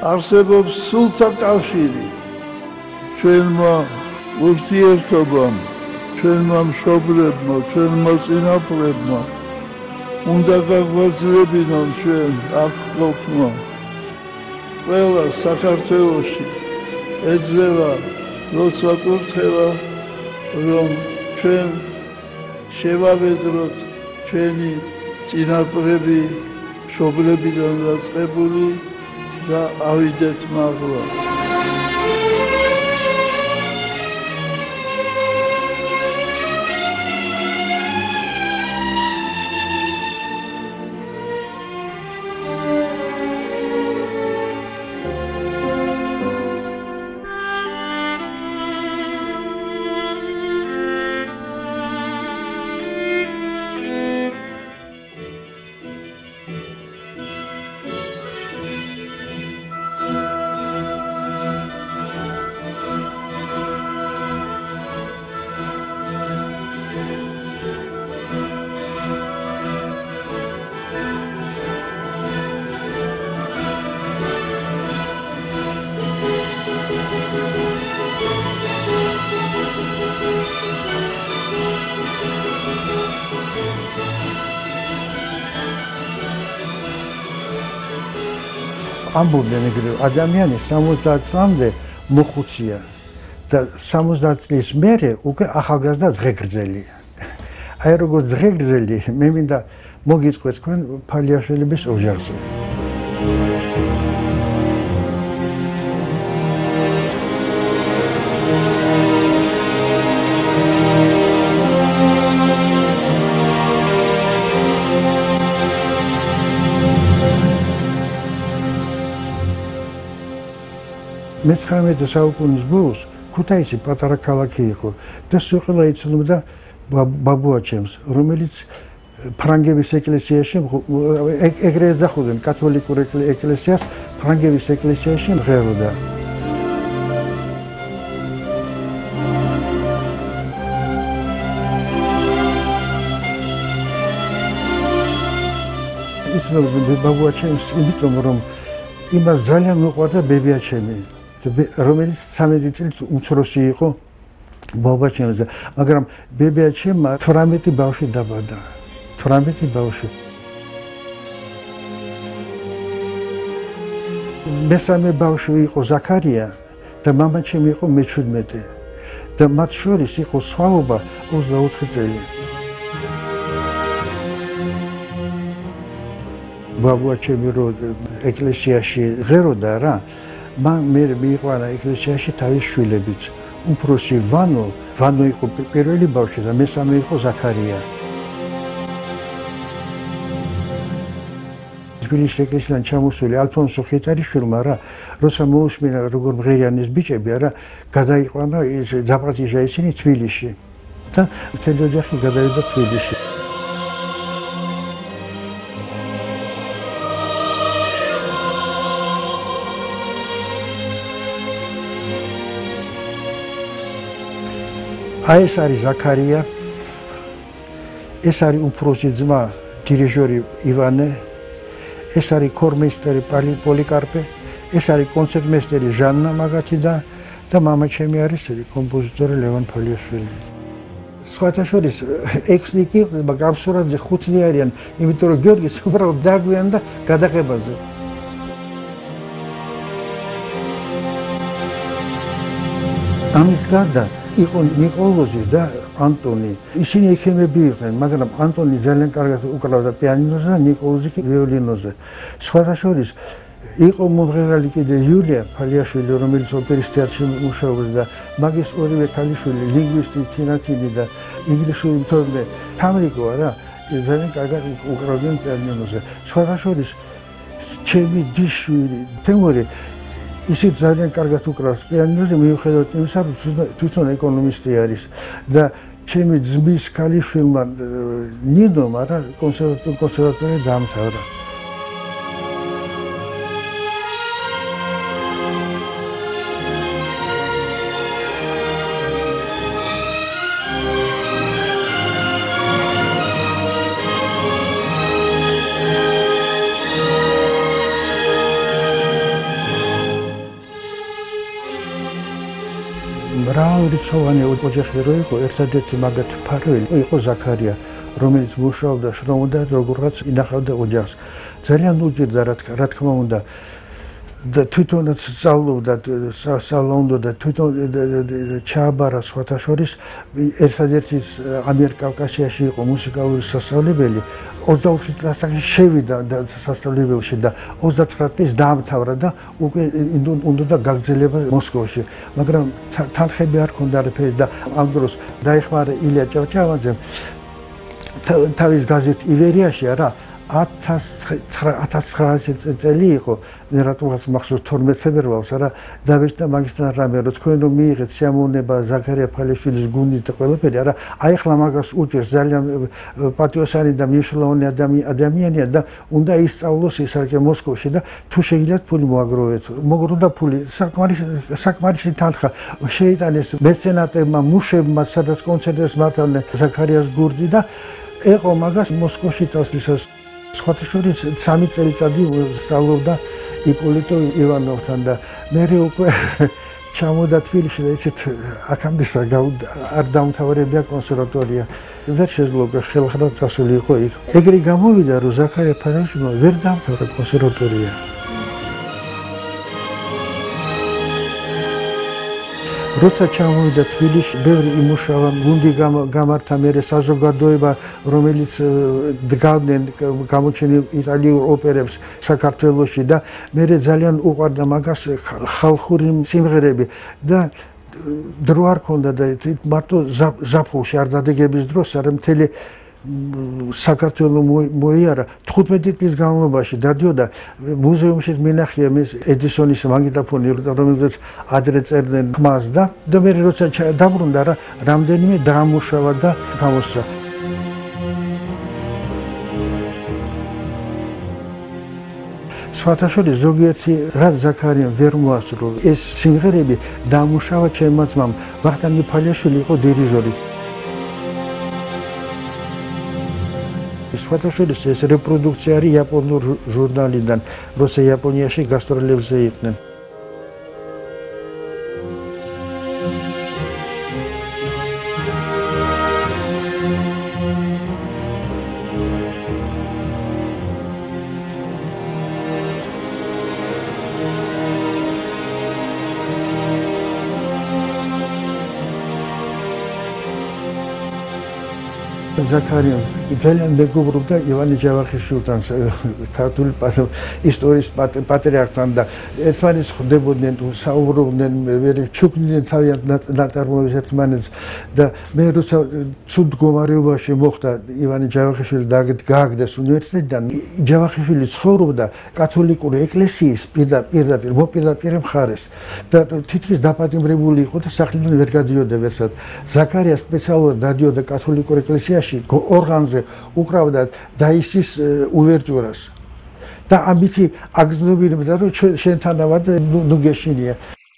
არსებობს სულთა კავშირი ჩვენმა ურთიერთობამ, ჩვენმა მშობლებმა, ჩვენმა წინაპრებმა უნდა გაგვაძლევინონ ჩვენ აქ ყოფნა. ყველა საქართველოში ეძლევა როცა კურთხევა, რომ ჩვენ შევავედროთ ჩვენი წინაპრები მშობლებიდან დაწყებული და ავიდეთ მაღლა. ამბობდნენ ეგრევე, ადამიანი 70 წლამდე მოხუცია და 70 წლის მერე უკვე ახალგაზრდა დღეგრძელია. აი როგორც დღეგრძელი, მე მინდა მოგიტყვეთ თქვენ ფალიაშვილების ოჯახზე. მე-19 საუკუნის ბოლოს ქუთაისი პატარა ქალაქი იყო და სულ იცნობდა ბაბუაჩემს, რომელიც ფრანგების ეკლესიაში ეგრე ეძახოდნენ კათოლიკურ ეკლესიას, ფრანგების ეკლესიაში მღეროდა. იცნობდა ბაბუაჩემს, იმიტომ რომ იმას ძალიან მოყვარდა ბებიაჩემი, რომელიც 13 წელს უმცროსი იყო ბაბუაჩემზე, მაგრამ ბებიაჩემმა 18 ბავშვი დაბადა. 18 ბავშვი. მესამე ბავშვი იყო ზაქარია და მამაჩემი იყო მე-17 და მათ შორის იყო სხვაობა 24 წელი. ბაბუაჩემი რო ეკლესიაში ღეროდა რა, მე მიიყვანა ეკლესიაში თავის შვილებიც. უფროსი ვანო იყო პირველი ბავშვი და მესამე იყო ზაქარია. თბილისის ეკლესიიდან ჩამოსული ალფონსო ხეთარიშვილმა რა, როცა მოусმინა როგორ მღერიანის ბიჭები რა, გადაიყვანა დაპატიჟა ისინი თბილისში და მთელი ოჯახი გადავიდა თბილისში. აი ეს არის ზაქარია, ეს არის უფროსი ძმა დირიჟორი ივანე, ეს არის ქორმეისტერი პოლიკარპე, ეს არის კონცერტმეისტერი ჟანნა მაგათი და მამაჩემი არის კომპოზიტორი ლევან ფალიაშვილი. სხვათა შორის ექსნიკი გამსურათზე 5-ნი არიან, იმიტომ რომ გიორგის უბრალოდ დაგვიან და გადაღებაზე. ამის გარდა იყო ნიკოლოზი და ანტონი. ისინი ექიმები იყვნენ, მაგრამ ანტონი ძალიან კარგად უკრავდა პიანინოზე და ნიკოლოზი ვიოლინოზე. სხვათა შორის იყო მომღერალი კიდე იულია ფალიაშვილი, რომელიც ოპერის თეატრში მუშაობდა და მაგის ორივე ქალიშვილი, ლინგვისტი თინათინი და ინგლისური მცოდნე თამრიკო რა, ძალიან კარგად უკრავდნენ პიანინოზე. სხვათა შორის ჩემი დიშვილი თემური ისიც ძალიან კარგად უკრავს პიანინოზე, მიუხედავად იმისა, რომ თვითონ ეკონომისტი არის და ჩემი ძმის ქალიშვილმა ნინომ არა კონსერვატორია დაამთავრა. მრავალრიცხოვანი ოჯახი რო იყო, ერთადერთი მაგათი ფარველი იყო ზაქარია, რომელიც მუშაობდა, შრომობდა, როგორღაც ინახავდა ოჯახს. ძალიან უჭირდა რა თქმა უნდა და თვითონაც სწავლობდა სასწავლო და თვითონ ჩააბარა სხვათა შორის ერთადერთი ამიერკავკასიაში იყო მუსიკალური სასწავლებელი 24 წლისაგან შევიდა სასწავლებელში და 39 წლის დაამთავრა და უკვე უნდა გაგრძელება მოსკოვში მაგრამ თანხები არ ქონდა არაფერი და ამ დროს დაიხმარა ილია ჭავჭავაძემ თავის გაზეთ ივერიაში არა 1900 წელი იყო რატომღაც მახსოვს 12 ფებრუარს არა დაბეჭდა მაგისთან რამე რომ თქვენ რომ მიიღეთ სიამოვნება ზაქარია ფალეშვილის გუნდით და ყველაფერი არა აი ახლა მაგას უჭერს ძალიან პატიოსანი და მნიშვნელოვანი ადამიანია და უნდა ისწავლოს ისარგე მოსკოვში და თუ შეგიძლიათ ფული მოაგროვეთ მოგრუნდა ფული საკმარისი თანხა შეიტანეს მეცენატებმა მუშებმა სადაც კონცერტებს მართავდნენ ზაქარიას გუნდი და ეყო მაგას მოსკოვში წასვლისას სხვათა შორის 3 წელიწადი სწავლობდა იპოლიტო ივანოვთან და მე უკვე ჩამოდა თბილისში და ისეთ აქამდე არ დაუმთავრებია კონსერვატორია ვერ შეძლო ხელხრად წასული იყო იქ ეგრე გამოვიდა რომ ზაქარია ფალეშვილმა ვერ დაამთავრა კონსერვატორია როცა ჩამოვიდა თბილისში, ბევრი იმუშავა, გუნდი გამართა მერე საზოგადოება, რომელიც დგავდნენ გამოჩენილ იტალიურ ოპერებს საქართველოში და მერე ძალიან უყვარდა მაგას ხალხური სიმღერები და დრო არ ქონდა და მარტო ზაფხულში არ დადეგების დროს არა მთელი საქართველოს მოიარა 15 წლის განმავლობაში დადიოდა მუზეუმში მინახია მის ედისონის მაგნიტოფონი რომელიც ადრე წერდნენ ხმას და მე როცა დაბრუნდა რა რამდენიმე დაამუშავა და გამოსცა სხვათა შორის ზოგიერთი რაც ზაქარიამ ვერ მოასწრო ეს სიმღერები დაამუშავა ჩემმა ძმამ ვახტანგი ფალეშვილი იყო დირიჟორი სხვათა შორის ეს რეპროდუქცია არის იაპონურ ჟურნალიდან, როცა იაპონიაში გასტროლებზე იყვნენ. ზაქარია ძალიან მეგობრობდა ივანე ჯავახიშვილთან ქართული ისტორიის პატრიარქთან და ერთმანეთს ხვდებოდნენ საუბრობდნენ ჩუქნიდნენ თავიანთ ნაწარმოებებს ერთმანეთს და მე როცა ცუდ მდგომარეობაში მოხდა ივანე ჯავახიშვილი გააგდეს უნივერსიტეტიდან ჯავახიშვილი ცხოვრობდა კათოლიკური ეკლესიის პირდაპირ მხარეს და თითქმის დაპატიმრებული იყო და სახლიდან ვერ გადიოდა ვერსად ზაქარია სპეციალურად დადიოდა კათოლიკურ ეკლესიაში ორგანზე უკრავდა დაისის უვერტურას და ამითი აგზნობინებდა რომ შენთანავად ნუ გეშინია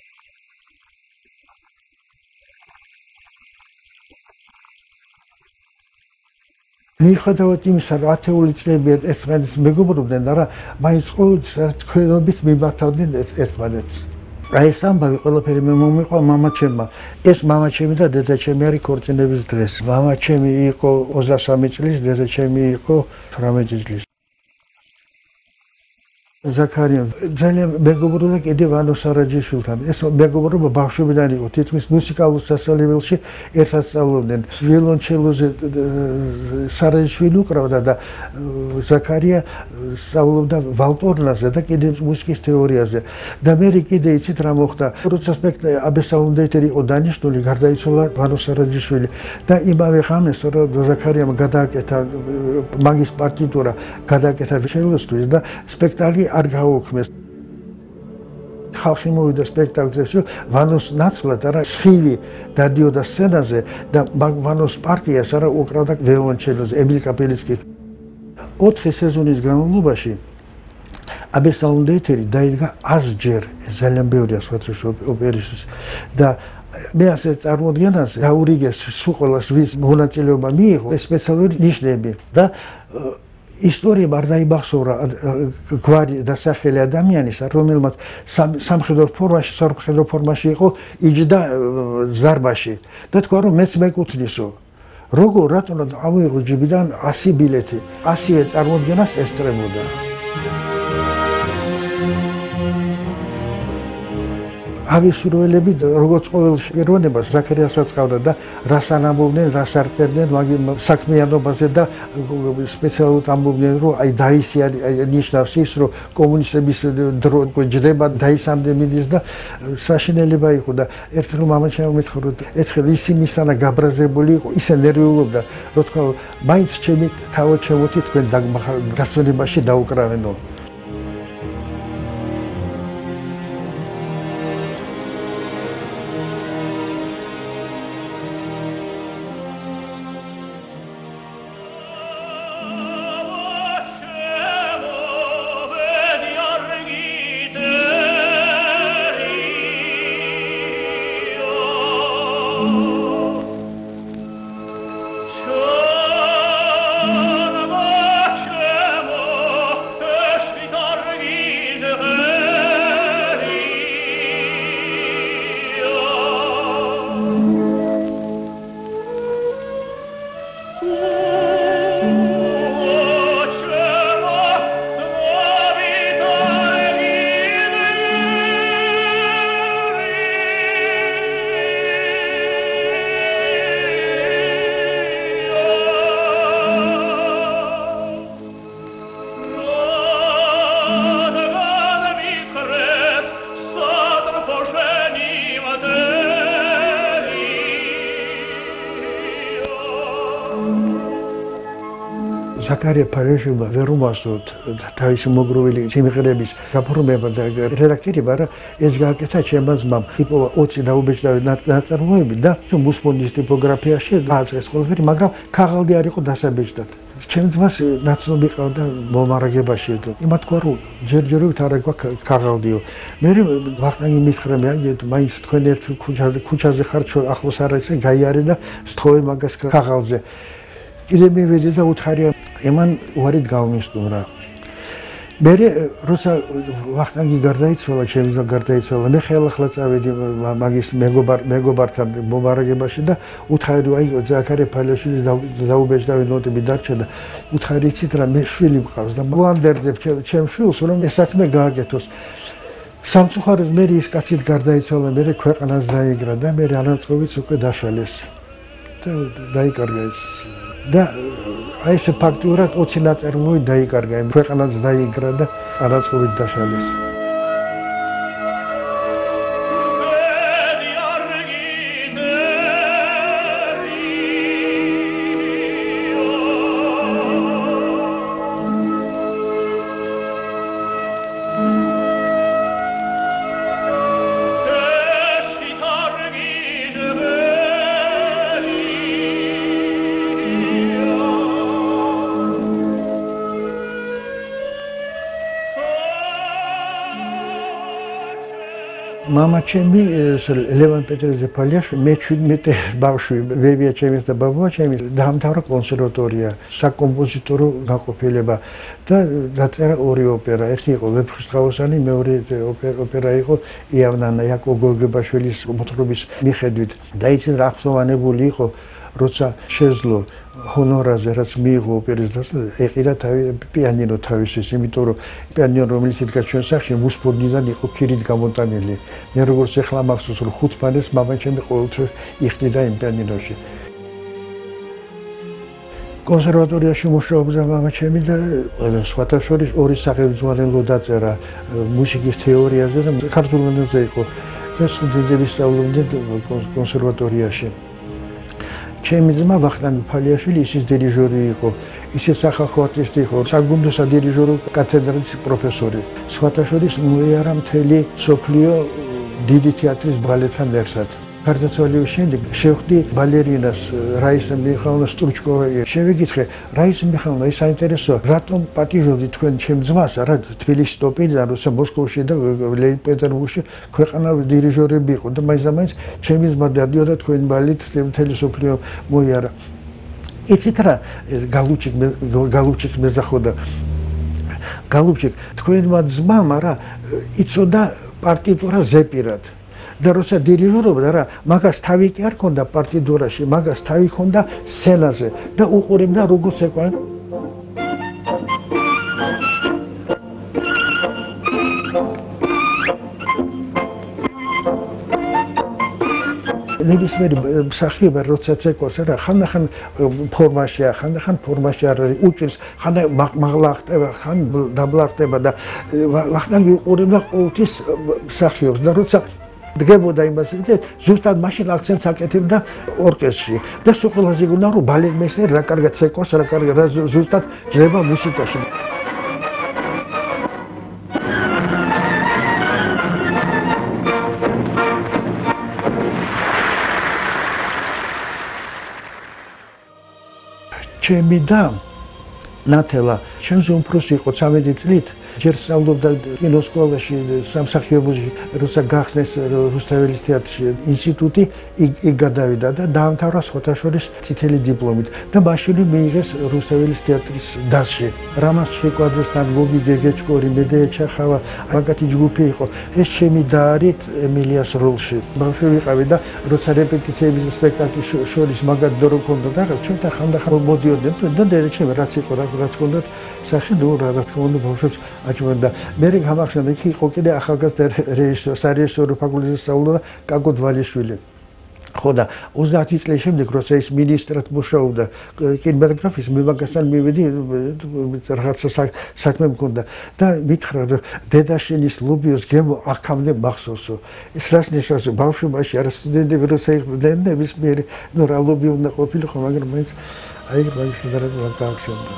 მიუხედავად იმისა რომ ათეული წლები ერთმანეთს მეგობრობდნენ არა მაინც ყოველთვის თქვენობით მიმართავდნენ ერთმანეთს აი ეს ამბავი ყველაფერი მე მომიყვა მამაჩემმა ეს მამაჩემი და დედაჩემი არის ქორწინების დღეს მამაჩემი იყო 23 წლის დედაჩემი იყო 18 წლის ზაქარია ძალიან მეგობრობდა კიდევ ვანო სარაჯიშვილთან ეს მეგობრობა ბავშვობიდან იყო თითქმის მუსიკალურ სასწავლებელში ერთად სწავლობდნენ ვიოლონჩელოზე სარაჯიშვილი უკრავდა და ზაქარია სწავლობდა ვალტორნაზე და კიდევ მუსიკის თეორიაზე და მე კიდე იცით რა მოხდა როცა აბესალუნდეიტერი იყო დანიშნული გარდაიცვალა ვანო სარაჯიშვილი და იმავე ღამეს რომ ზაქარიამ გადააკეთა მაგის პარტიტურა გადააკეთა ვიოლინოსთვის და სპექტაკლი არ გაუქმეს. ხალხი მოვიდა სპექტაკლებში, ვანოს ნაცვლად არა სხივი დადიოდა სცენაზე და ვანოს პარტიას არა უკრავდა ვიოლონჩელოზე ემილ კაპელიცკი. 4 სეზონის განმავლობაში აბესალუნდეიტერი დაიდგა 100 ჯერ, ძალიან ბევრია სხვადასხვა ოპერისთვის და მე ასე წარმოადგენას გაურიგეს სულ ყოველას ვის მონაწილეობა მიიღო სპეციალური ნიშნები და ისტორია არ დაიბახსოვრა გვარი დასახელი ადამიანისა, რომელმაც სამხედრო ფორმაში იყო იჯდა ზარბაში და თქვა რომ მეც მეკუთვნისო. როგორ რატომ ამოიღო ჯიბიდან 100 ბილეთი, 100-ვე წარმოდგენას ესწრებოდა. ავისურველები როგორც ყოველ პიროვნებას ზაქარიასაც ყავდა და რას ანამბობდნენ, რას არწერდნენ მაგ საქმიანობაზე და სპეციალურად ამბობდნენ რომ აი დაისი ნიშნავს ის რომ კომუნისტების დრო ჯდება დაისამდე მიდის და საშინელება იყო და ერთხელ მამაჩემ მეთქვა რომ ერთხელ ისინისთანა გაბრაზებული იყო ისე ნერვიულობდა რომ თქვა მაინც ჩემი თავად შემოთი თქვენ გასვენებაში დაუკრავენო. ზაქარია ფარაშიობა ვერ უმასოთ თავისი მოგროვილი სიმღერების გაფორმება და რედაქტორება რა ეს გააკეთა ჩემმა ძმამ იპოვა 20 დაუბეჭდავი ნაწარმოები და მუსმონის ტიპოგრაფიაში დააწყეს ყველაფერი მაგრამ ქაღალდი არ იყო დასაბეჭდად ჩემ ძმას ნაცნობი ყავდა მომარაგებაში იმათ თქვა რომ ჯერჯერობით არ აქვს ქაღალდიო მე ვახტანგი მითხრა მე მაინც თქვენ ერთ ქუჩაზე ხართ ახლოს არ არის გაიარე და სთხოვე მაგას ქაღალზე კიდე მივედი და უთხარია ემან უარით გავმისტუმრა. მე როცა ვახტანგი გარდაიცვალა, ჩემი ძმა გარდაიცვალა, მე ხელახლა წავედი მაგის მეგობართან მომარაგებაში და უთხარი აი ზაქარია ფარაშიძის დაუბეჭდავი ნოტები დარჩა და უთხარი იცით რა მე შვილი მყავს და ვანდერძებ ჩემ შვილს რომ ეს საქმე გააკეთოს. სამწუხაროდ მე ის კაცით გარდაიცვალა, მე ქვეყანას დაიგრა და მე ანაწყობიც უკვე დაშალეს. და დაიკარგა ეს და აი ეს ფაქტურად 20 ნაწარმოები დაიკარგა, ქვეყანაც დაიგრა და არაცხობით დაშალეს. მამა ჩემი ლევან პეტრეზე ფალიაშვილი მე 17 ბავშვი ვებია ჩემის და ბაბუა ჩემი დაამთავრა კონსერვატორია საკომპოზიტორო განყოფილება და დაწერა ორი ოპერა ერთი იყო ვეფხისტყაოსანი მეორე ოპერა იყო იავნანა იაკო გოგებაშვილის მოთხრობის მიხედვით დაიცინს რა ხსოვანებული იყო როცა შეძლო ჰონორაზე რაც მიიღო ოპერის დასწრება ეყიდა პიანინო თავისის იმიტომ რომ პიანინო რომელიც იდგა ჩვენ სახლში მუსფორდიდან იყო ქირით გამოტანილი მე როგორც ეხლა მახსოვს რომ 5 ფანეს მამა ჩემი ყოველთვის იხდიდა იმ პიანინოში კონსერვატორიაში მუშაობდა მამა ჩემი და სხვათა შორის ორი სახელმძღვანელო დაწერა მუსიკის თეორიაზე და ქართულ ენაზე იყო და სტუდენტები სწავლობდნენ კონსერვატორიაში ჩემი ძმა ვახტანგი ფალიაშვილი ისის დირიჟორი იყო, ისიც სახალხო არტისტი იყო, საგუნდო სადირიჟორო კათედრის პროფესორი. სხვათა შორის მოიარა მთელი სოფლიო დიდი თეატრის ბალეტთან ერთად. გარდაცვალების შემდეგ შევხვდი ბალერინას რაისა მიხაილოვნა სტრუჩკოვას. შევიკითხე, რაისა მიხაილოვნა, ის საინტერესოა, რატომ პატიჟობდი თქვენ ჩემ ძმას, არა თბილისში ტოპიდან, როცა მოსკოვში და პეტერბურგში ქვეყანაში დირიჟორები იყო და მაინც ჩემი ძმა დადიოდა თქვენ ბალეტ მთელი სოფლიო მოიარა. იცით რა გალუჩიკ მეზახოდა გალუჩიკ თქვენმა ძმამ რა იცოდა პარტიტურა ზეპირად და როცა დირიჟორობდა რა მაგას თავი კი არ ქონდა პარტიტურაში მაგას თავი ქონდა სცენაზე და უყურებდა როგორც ეკვარ ნებისმიერი მსახიობი როცა ცეკვას რა ხანდახან ფორმაშია ხანდახან ფორმაში არ არის უჭირს ხან მაღლა ხდება ხან დაბლა ხდება და ვახტანგი უყურებდა ყოველთვის მსახიობს და როცა დგებოდა იმას და ზუსტად მაშინ აქცენტს აკეთებდა ორკესტრში და სულ ყველაზე გუნდა რომ ბალეტმეისტერი რა კარგად ცეკვას რა კარგად ზუსტად ჯდება მუსიკაში ჩემი და ნათელა ჩემს უმცროსი იყო 13 წლით ჯერ სწავლობდა კინოსკოლაში სამსახიობოში როცა გახსნეს რუსთაველის თეატრში ინსტიტუტი იქ გადავიდა და დაამთავრა სხვათაშორის წითელი დიპლომით და მაშინ მიიღეს რუსთაველის თეატრის დასში რამაზ შეკვაძესთან გოგი გეგეჭკორი მედეა ჩახავა მაგათი ჯგუფი იყო ეს ჩემი და არის ემილიას როლში ბავშვი ვიყავი და როცა რეპეტიციების სპექტაკლის შორის მაგათ დრო ქონდა და ჩვენთან ხანდახან მოდიოდნენ და ჩემი რაც იყო რაც ქონდათ სახში რა თქმა უნდა ბავშვებს აჭმევდა მე გამახსენდა იქ იყო კიდე ახალგაზრდა რეჟისორი სარეჟისორო ფაკულტეტზე სწავლობდა კაკო დვალიშვილი ხო და 30 წლის შემდეგ როცა ის მინისტრად მუშაობდა კინემატოგრაფის მე მაგასთან მივედი რაღაცა საქმე მქონდა და მითხრა რომ დედაშენის ლობიოს გემო აქამდე მახსოვსო ეს რას ნიშნავს ბავშვობაში არა სტუდენტები როცა იყვნენ ნებისმიერი ნუ რა ლობი უნდა ყოფილიყო მაგრამ მაინც აი მაგის დარება გაახსენდა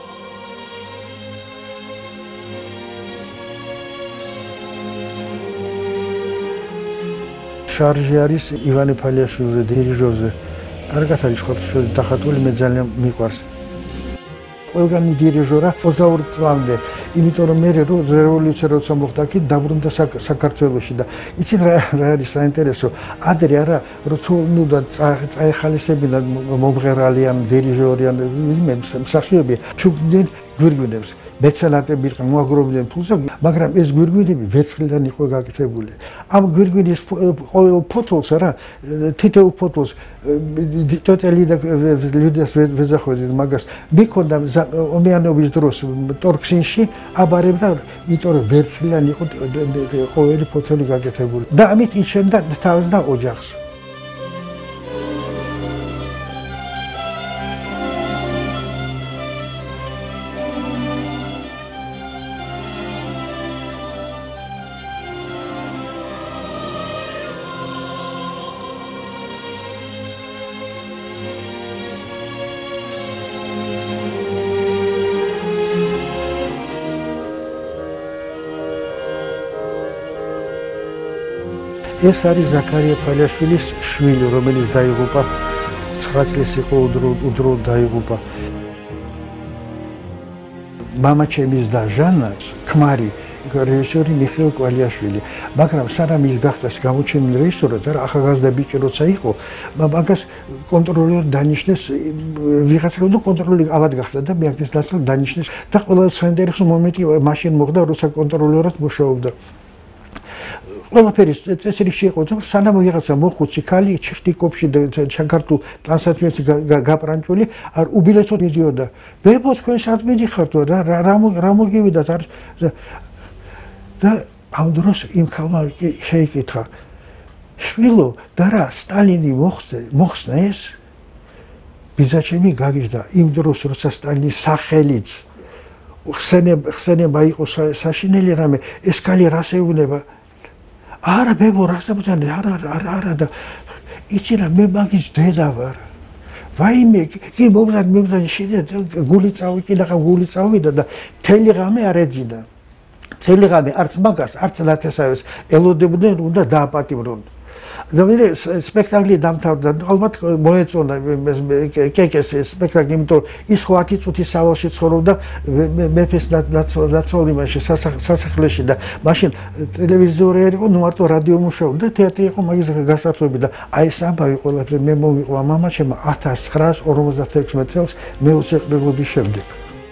შარჟი არის ივანე ფალიაშვილი დირიჟორზე. კარგად არის ხოთშორი დახატული მე ძალიან მიყვარს. ყველგანი დირიჟორა 22 წლამდე, იმიტომ რომ მე რევოლუცია როცა მოხდა კი დაბრუნდა საქართველოში და იცით რა არის საინტერესო? ადრე არა როცა ნუ და წაეხალისებინა მომღერალიან დირიჟორიან ვინმე მსახიობი ჩუქდნენ გვირგვინებს. მეცენატები იყვნენ მოაგროვებდნენ ფულს, მაგრამ ეს გვირგვინები ვერცხლიდან იყო გაკეთებული. ამ გვირგვინის ყოველ ფოთოლს რა, თითოეულ ფოთოლს ტოტელი და ლუდას ვეძახოდნენ მაგას. მიქონდა ომიანობის დროს ტორქსინში აბარებდა, იმიტომ რომ ვერცხლიდან იყო ყოველი ფოთოლი გაკეთებული. და ამით იჩენდა თავს და ოჯახს. ეს არის ზაქარია ფალიაშვილის შვილი, რომელიც დაიღუპა 9 წლის იყო უდრო დაიღუპა. მამა ჩემის და ჟანას ქმარი რეჟისორი მიხეილ კვალიაშვილი, მაგრამ სანამ ის გახდა გამოჩენილი რეჟისორად, არა ახალგაზრდა ბიჭი როცა იყო, მაგას კონტროლერი დანიშნეს, ვიღაცა და კონტროლერი ავად გახდა და მეაქციის დასწრად დანიშნეს და ყველაზე საინტერესო მომენტი მაშინ მოხდა, როცა კონტროლერად მუშაობდა. ყველაფერი წესრიგში იყო, სანამ ვიღაცა მოხუცი ქალი ჩიხტიკოპში და ჩაქართულ ტანსაცმელში გაპრანჭული, არ უბილეთო მიდიოდა. ბებო თქვენ სად მიდიხართ რა მოგივიდათ არის და ამ დროს იმ ქალმა შეიკითხა შვილო და რა სტალინი მოხსნა ეს ბიძაჩემი გაგიჟდა იმ დროს როცა სტალინის სახელიც ხსენება იყო საშინელი რამე ეს ქალი რას ეუბნება არა ბებო რასაბძანე არა და იცი რა მე მაგის დედა ვარ ვაიმე კი მომზადე შეიძლება გული წავიდა და მთელი ღამე არ ეძინა მთელი ღამე არც მაგას არც ნათესავეს ელოდებდნენ უნდა დააპატიმრონ და მე სპექტაკლი დამთავრდა, ალბათ მოეწონა კეკეს სპექტაკლი, იმიტომ რომ ის 10 წუთი სავალში ცხოვრობდა მეფეს დაცვალ იმაში სასახლეში და მაშინ ტელევიზორი არ იყო, მარტო რადიო მუშაობდა, თეატრი იყო მაგის გასართობი და აი ეს ამბავი ყველაფერი მე მოვიყვა მამაჩემ 1956 წელს მეუცეყრილობის შემდეგ.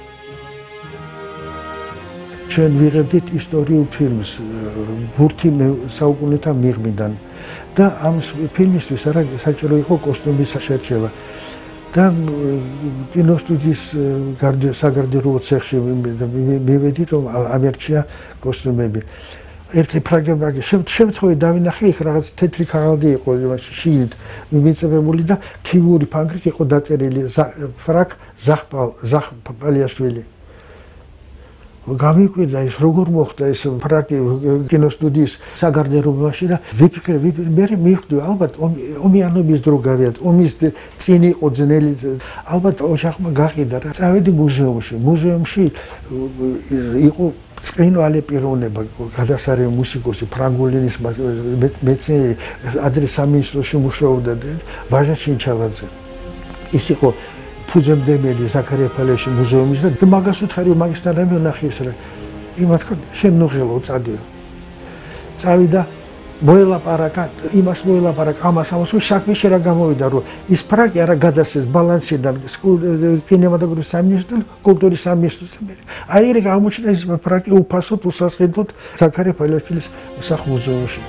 ჩვენ ვიღებდით ისტორიულ ფილმს ბურთი საუკუნეთა მიღმიდან და ამ ფილმისთვის არა საჭირო იყო კოსტუმის შერჩევა და კინოსტუდიის საგარდერო ცეხში მივედით რომ ამერჩია კოსტუმები. ერთი ფრაგმენტი შემთხვევით დავინახე იქ რაღაც თეთრი ქაღალდი იყო შილდ მიწებებული და ქიმიური ფანგრით იყო დაწერილი ფრაკ ზახ პალიაშვილი. გამიკვირდა ის როგორ მოხდა ეს ფრაკი კინოსტუდიის საგარდერობაში და ვიფიქრე მე მივხვდი ალბათ ომიანობის დრო გავიათ ომის წინ იყო ძნელი ალბათ ოჯახმა გაყიდა რა წავედი მუზეუმში იყო წინვალე პიროვნება გადასარევი მუსიკოსი ფრანგულინის მეცნიერი ადრე სამინისტროში მუშაობდა ვაჟა ჩინჩალაძე ის იყო ფუძემდებელი ზაქარია ფალეში მუზეუმის და მაგას უთხარი მაგისთან რამე ნახე ეს რა იმათ ხო შემნუღელო წადიო წავიდა მოელაპარაკა იმას მოელაპარაკა ამას შაქბიში რა გამოვიდა რომ ის ფრაკი არა გადასცეს ბალანსიდან კინემატოგრაფიის სამინისტროსთან კულტურის სამინისტროსთან აი ეგ აღმოჩნდა ის ფრაკი უფასოდ უსასყიდლოდ ზაქარია ფალეშვილის სახლ-მუზეუმში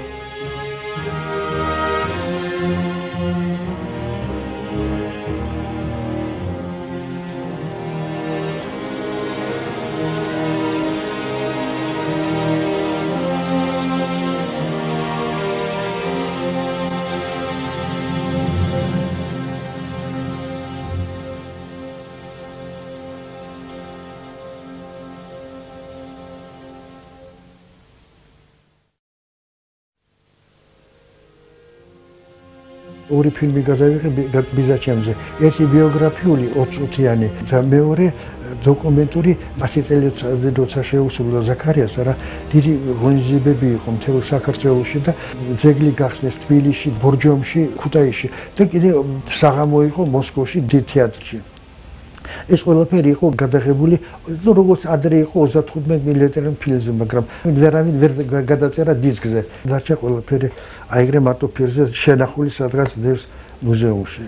ორი ფილმი გადავიღე ბიზაჩემზე. ერთი ბიოგრაფიული 20 წუთიანი და მეორე დოკუმენტური 100 წელი როცა შეუსრულა ზაქარიას, რა დიდი ღონისძიებები იყო მთელ საქართველოში და ძეგლი გახსნეს თბილისში, ბორჯომში, ქუთაისში და კიდე საღამო იყო მოსკოვში დიდ თეატრში. ეს ყველაფერი იყო გადაღებული, ну როგორც ადრე იყო 35 მმ ფილმზე, მაგრამ ვერავინ ვერ გადაწერა დისკზე. დარჩა ყველაფერი აიგრე მარტო ფილმზე შენახული სადღაც დევს მუზეუმში.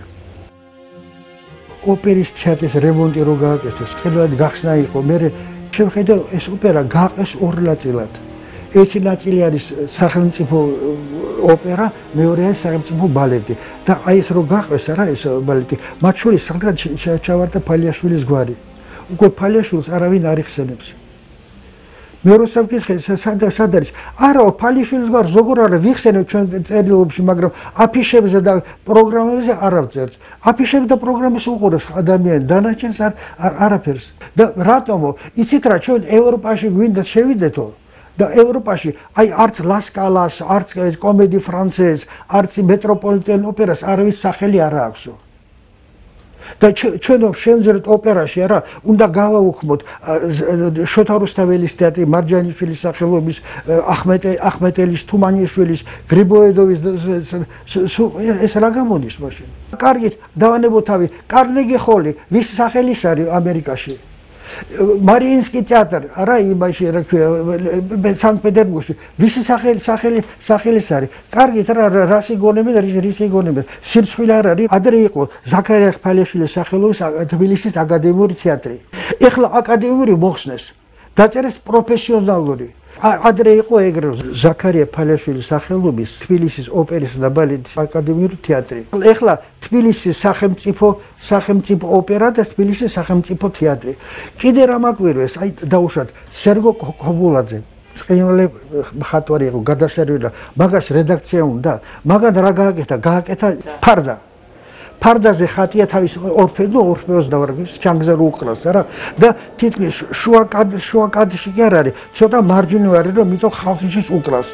ოპერის თეატრის რემონტი რო გააკეთეს, წელად გახსნა იყო. მე შევხედე ეს ოპერა გააყეს ორ ნაწილად. ერთი ნაწილი არის სახელმწიფო ოპერა, მეორე არის სახელმწიფო ბალეტი და აი ეს რო გაყვეს რა ეს ბალეტი, მათ შორის სადღაც ჩავარდა ფალიაშვილის გვარი. უკვე ფალიაშვილს არავინ არ იხსენებს. მე რო სამკითხე სად არის? არა, ფალიაშვილის გვარს როგორ არა ვიხსენებ ჩვენ წერილებში, მაგრამ აფიშებზე და პროგრამებზე არ ავწერთ. აფიშებს და პროგრამებს უყურებს ადამიანი, დანარჩენს არაფერს. და რატომო? იცით რა, ჩვენ ევროპაში გვინდა შევიდეთო? და ევროპაში აი არც ლასკალას, არც კომედი ფრანცეზ, არც მეტროპოლიტენ ოპერას არავის სახელი არ აქვსო. და ჩვენ შევძლებთ ოპერაში არა, უნდა გავაუქმოთ შოთა რუსთაველის თეატრი, მარჯანიშვილის სახელობის, ახმეტელის, თუმანიშვილის, გრიბოედოვის ეს რა გამოდის მაშინ? კარგით, დავანებო თავი, კარნეგი ჰოლი, ვის სახელის არის ამერიკაში? მარიინსკი თეატრი, არა იმაში რა ქვია, სანქტ-პეტერბურგში. ვისი სახელის არის? კარგით რა რას იგონებენ, რის იგონებენ? სირცხვილი არ არის. ადრე იყო ზაქარია ფალიაშვილის სახელობის თბილისის აკადემიური თეატრი. ეხლა აკადემიური მოხსნეს. დაწერეს პროფესიონალური. ადრე იყო ეგრე ზაქარია ფალიაშვილის სახელობის თბილისის ოპერის და ბალეტის აკადემიური თეატრი. ეხლა თბილისის სახელმწიფო ოპერა და თბილისის სახელმწიფო თეატრი. კიდე რა მაგვირეს, აი დაუშვათ სერგო ქობულაძე. წინვალე მხატვარი იყო, გადასერვირდა, მაგას რედაქცია უნდა, მაგან რა გააკეთა ფარდა. ფარდაზე ხატია თავის ორფეოს დავარგვის ჩანგზე რო უყრას რა და თითქმის შუა კადრში კი არ არის ცოტა მარჯვნივ არის რომ მითო ხალხის უყრას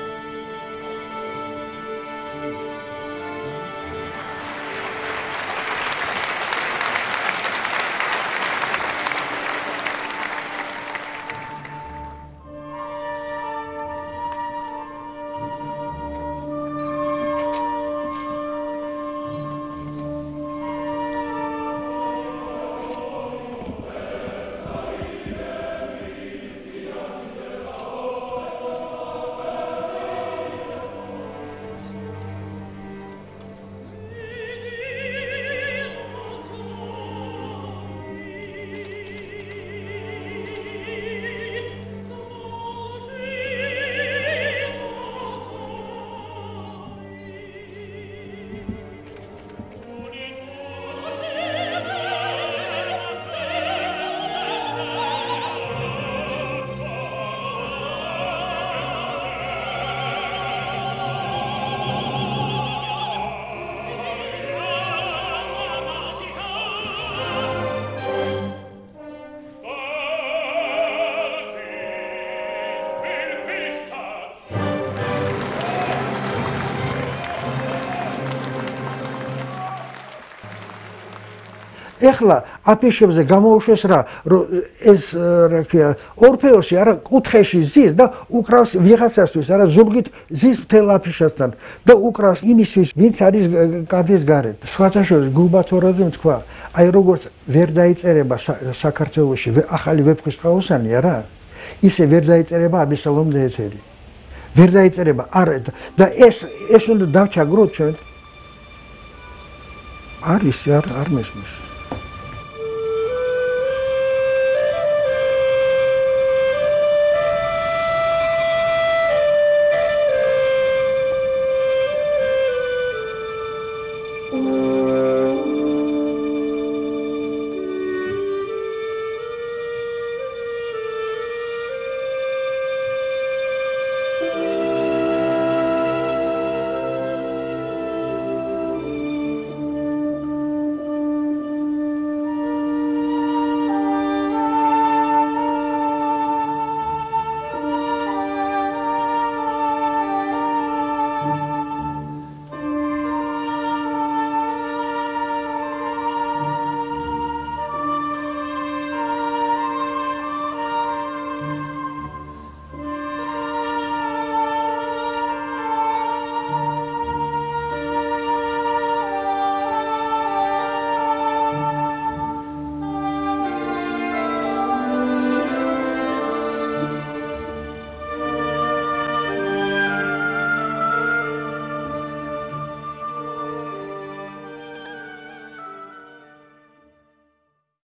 ეხლა აფიშებზე გამოუშვეს რა ეს რა ქვია ორფეოსი არა კუთხეში ზის და უკრავს ვიღაცასთვის არა ზურგით ზის მთელ აფიშასთან და უკრავს იმისთვის ვინც არის გადის გარეთ სხვათა შორის გულბათორაძემ თქვა აი როგორც ვერ დაიწერება საქართველოში ახალი ვეფხისტყაოსანი არა ისე ვერ დაიწერება აბესალომ დეეთერი ვერ დაიწერება არა და ეს უნდა დავჩაგროთ ჩვენ არის არ მესმის